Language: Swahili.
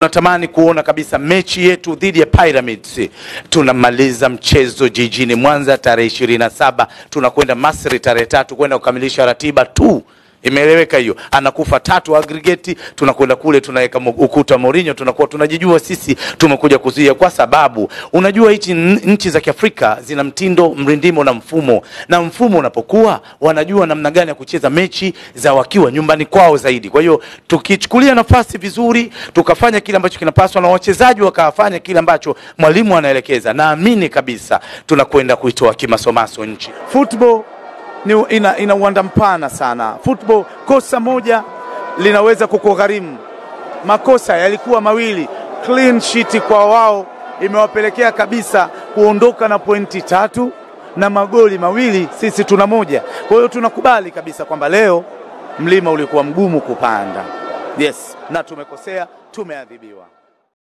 tunatamani kuona kabisa mechi yetu dhidi ya Pyramids. Tunamaliza mchezo jijini Mwanza tarehe 27, tunakwenda Masri tarehe 3 kwenda kukamilisha ratiba tu. Imeeleweka hiyo. Anakufa 3 aggregate, tunakwenda kule tunaweka ukuta Mourinho, tunakuwa tunajijua sisi tumekuja kuzuia, kwa sababu unajua hichi nchi za Kiafrika zina mtindo, mrindimo na mfumo. Na mfumo unapokuwa wanajua namna gani ya kucheza mechi za wakiwa nyumbani kwao zaidi. Kwa hiyo tukichukulia nafasi vizuri, tukafanya kile ambacho kinapaswa na wachezaji wakafanya kile ambacho mwalimu anaelekeza, naamini kabisa tunakwenda kuitoa kimasomaso nchi. Football ina uwanda mpana sana. Football kosa moja linaweza kukugharimu. Makosa yalikuwa mawili, clean sheet kwa wao imewapelekea kabisa kuondoka na pointi 3 na magoli mawili, sisi tuna 1. Kwa hiyo tunakubali kabisa kwamba leo mlima ulikuwa mgumu kupanda. Yes, na tumekosea, tumeadhibiwa.